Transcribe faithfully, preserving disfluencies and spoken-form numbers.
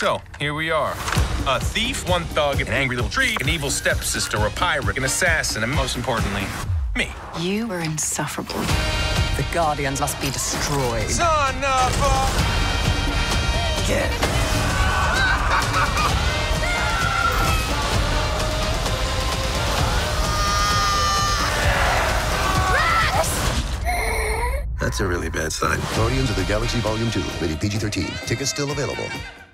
So, here we are. A thief, one thug, an angry little tree, an evil stepsister, a pirate, an assassin, and most importantly, me. You were insufferable. The Guardians must be destroyed. Son of a... Get. That's a really bad sign. Guardians of the Galaxy Volume two, rated P G thirteen. Tickets still available.